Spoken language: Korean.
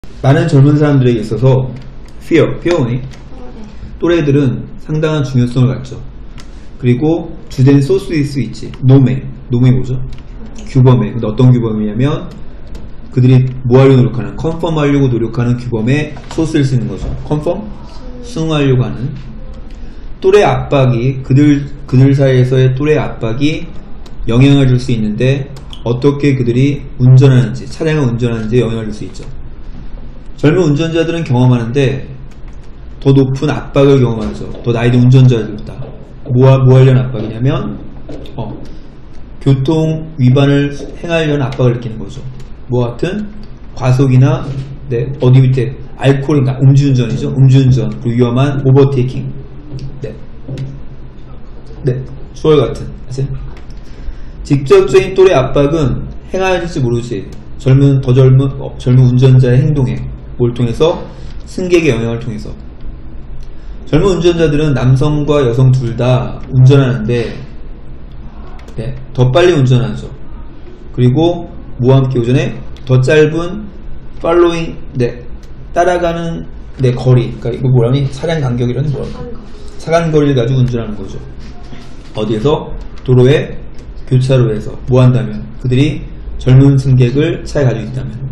많은 젊은 사람들에게 있어서 fear이 또래들은 상당한 중요성을 갖죠. 그리고 주된 소스일 수 있지. 노매 뭐죠? 규범에. 근데 어떤 규범이냐면 그들이 뭐 하려고 노력하는, 컨펌 하려고 노력하는 규범에 소스를 쓰는 거죠. 컨펌? 승화하려고 하는. 또래 압박이, 그들 사이에서의 또래 압박이 영향을 줄 수 있는데 어떻게 그들이 운전하는지, 차량을 운전하는지 영향을 줄 수 있죠. 젊은 운전자들은 경험하는데 더 높은 압박을 경험하죠. 더 나이 든 운전자들보다. 뭐 하려는 압박이냐면 교통 위반을 행하려는 압박을 느끼는 거죠. 뭐 같은 과속이나 어디 밑에 알코올인가 음주운전이죠. 음주운전, 그리고 위험한 오버테이킹, 수월 같은. 직접적인 또래 압박은 행하실지 모르지 젊은 운전자의 행동에 뭘 통해서? 승객의 영향을 통해서. 젊은 운전자들은 남성과 여성 둘 다 운전하는데 더 빨리 운전하죠. 그리고 뭐와 함께 오전에 더 짧은 팔로잉, 따라가는 거리, 그러니까 이거 뭐라니? 차량 간격이라는 사간거리를 가지고 운전하는 거죠. 어디에서? 도로에, 교차로에서. 뭐 한다면? 그들이 젊은 승객을 차에 가지고 있다면.